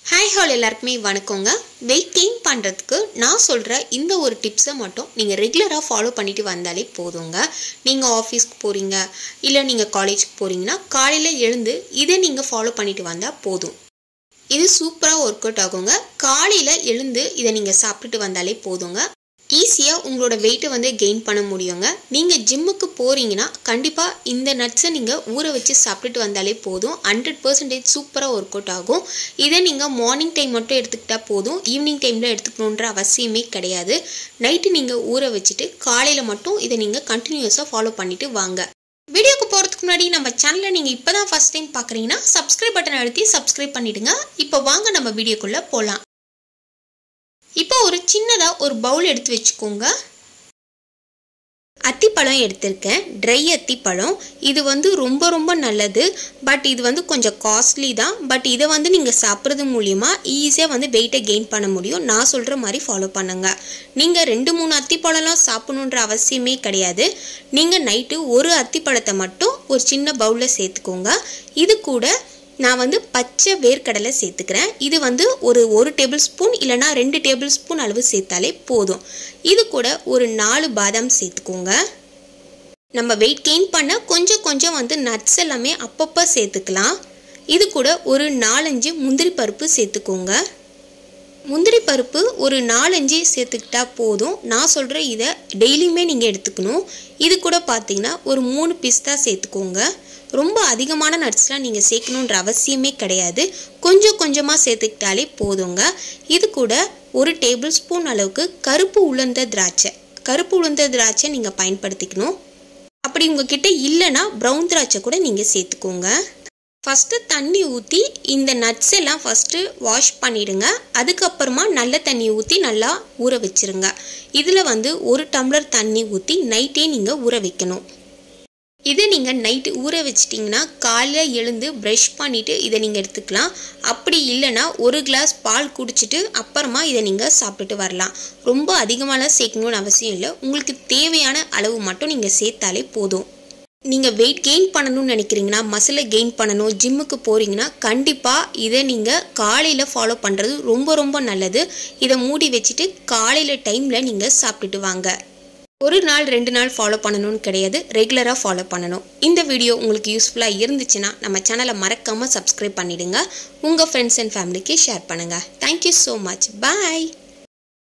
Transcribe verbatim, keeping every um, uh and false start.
Hi all எல்லாருக்குமே வணக்கங்க. weight gain பண்றதுக்கு நான் சொல்ற இந்த ஒரு டிப்ஸை மட்டும் நீங்க ரெகுலரா ஃபாலோ பண்ணிட்டு வந்தாலே போதுங்க. நீங்க ஆபீஸ்க்கு போறீங்க இல்ல நீங்க காலேஜ்க்கு போறீங்கன்னா காலையில எழுந்து இதை நீங்க ஃபாலோ பண்ணிட்டு வந்தா போதும். இது சூப்பரா வொர்க் அவுட் ஆகுங்க. காலையில எழுந்து இதை நீங்க சாப்பிட்டுட்டு வந்தாலே போதுங்க. ஈஸியா உங்களோட weight வந்து கெயின் பண்ண முடியுங்க. நீங்க ஜிம்முக்கு போறீங்கன்னா கண்டிப்பா இந்த நட்ஸை நீங்க ஊற வச்சு சாப்பிட்டுட்டு வந்தாலே போதும். ஹண்ட்ரட் பர்சன்டேஜ் சூப்பரா வொர்க் அவுட் ஆகும். இதை நீங்க மார்னிங் டைம் மட்டும் எடுத்துக்கிட்டா போதும். ஈவினிங் டைம்ல எடுத்துக்கணுன்ற அவசியமே கிடையாது. நைட்டு நீங்க ஊற வச்சுட்டு காலையில மட்டும் இதை நீங்க கண்டினியூஸா ஃபாலோ பண்ணிட்டு வாங்க. வீடியோக்கு போறதுக்கு முன்னாடி நம்ம சேனலை நீங்க இப்பதான் ஃபர்ஸ்ட் டைம் பாக்குறீங்கன்னா சப்ஸ்கிரைப் பட்டன் அழுத்தி சப்ஸ்கிரைப் பண்ணிடுங்க. இப்போ வாங்க நம்ம வீடியோக்குள்ள போலாம். இப்போ ஒரு சின்னதா ஒரு பவுல் எடுத்து வச்சுக்கோங்க. அத்திப்பழம் எடுத்திருக்கேன். ட்ரை அத்திப்பழம். இது வந்து ரொம்ப ரொம்ப நல்லது. பட் இது வந்து கொஞ்சம் காஸ்ட்லி தான். பட் இதை வந்து நீங்கள் சாப்பிட்றது மூலியமா ஈஸியாக வந்து வெயிட்டை கெயின் பண்ண முடியும். நான் சொல்கிற மாதிரி ஃபாலோ பண்ணுங்க. நீங்கள் ரெண்டு மூணு அத்திப்பழம்லாம் சாப்பிடணுன்ற அவசியமே கிடையாது. நீங்கள் நைட்டு ஒரு அத்திப்பழத்தை மட்டும் ஒரு சின்ன பவுலில் சேர்த்துக்கோங்க. இது கூட நான் வந்து பச்சை வேர்க்கடலை சேர்த்துக்கிறேன். இது வந்து ஒரு ஒரு டேபிள் ஸ்பூன் இல்லைனா ரெண்டு டேபிள் ஸ்பூன் அளவு சேர்த்தாலே போதும். இது கூட ஒரு நாலு பாதாம் சேர்த்துக்கோங்க. நம்ம வெயிட் கெயின் பண்ண கொஞ்சம் கொஞ்சம் வந்து நட்ஸ் எல்லாமே அப்பப்போ சேர்த்துக்கலாம். இது கூட ஒரு நாலஞ்சு முந்திரி பருப்பு சேர்த்துக்கோங்க. முந்திரி பருப்பு ஒரு நாலஞ்சு சேர்த்துக்கிட்டா போதும். நான் சொல்கிற இதை டெய்லியுமே நீங்கள் எடுத்துக்கணும். இது கூட பார்த்தீங்கன்னா ஒரு மூணு பிஸ்தா சேர்த்துக்கோங்க. ரொம்ப அதிகமான நட்ஸ்லாம் நீங்கள் சேர்க்கணுன்ற அவசியமே கிடையாது. கொஞ்சம் கொஞ்சமாக சேர்த்துக்கிட்டாலே போதுங்க. இது கூட ஒரு டேபிள் ஸ்பூன் அளவுக்கு கருப்பு உளுந்த திராட்சை கருப்பு உளுந்த திராட்சை நீங்கள் பயன்படுத்திக்கணும். அப்படி உங்ககிட்ட இல்லைன்னா ப்ரௌன் திராட்சை கூட நீங்கள் சேர்த்துக்கோங்க. ஃபஸ்ட்டு தண்ணி ஊற்றி இந்த நட்ஸ் எல்லாம் ஃபஸ்ட்டு வாஷ் பண்ணிவிடுங்க. அதுக்கப்புறமா நல்ல தண்ணி ஊற்றி நல்லா ஊற வச்சுருங்க. இதில் வந்து ஒரு டம்ளர் தண்ணி ஊற்றி நைட்டே நீங்கள் ஊற வைக்கணும். இதை நீங்கள் நைட்டு ஊற வச்சிட்டிங்கன்னா காலையில் எழுந்து ப்ரஷ் பண்ணிவிட்டு இதை நீங்கள் எடுத்துக்கலாம். அப்படி இல்லைன்னா ஒரு கிளாஸ் பால் குடிச்சிட்டு அப்புறமா இதை நீங்கள் சாப்பிட்டுட்டு வரலாம். ரொம்ப அதிகமாகலாம் சேர்க்கணும்னு அவசியம் இல்லை. உங்களுக்கு தேவையான அளவு மட்டும் நீங்கள் சேர்த்தாலே போதும். நீங்கள் வெயிட் கெயின் பண்ணணும்னு நினைக்கிறீங்கன்னா, மசிலை கெயின் பண்ணணும், ஜிம்முக்கு போகிறீங்கன்னா கண்டிப்பாக இதை நீங்கள் காலையில் ஃபாலோ பண்ணுறது ரொம்ப ரொம்ப நல்லது. இதை மூடி வச்சுட்டு காலையில் டைமில் நீங்கள் சாப்பிட்டுட்டு வாங்க. ஒரு நாள் ரெண்டு நாள் ஃபாலோ பண்ணணும்னு கிடையாது, ரெகுலராக ஃபாலோ பண்ணணும். இந்த வீடியோ உங்களுக்கு யூஸ்ஃபுல்லாக இருந்துச்சுன்னா நம்ம சேனலை மறக்காமல் சப்ஸ்கிரைப் பண்ணிவிடுங்க. உங்கள் ஃப்ரெண்ட்ஸ் அண்ட் ஃபேமிலிக்கு ஷேர் பண்ணுங்கள். Thank you so much. பாய்.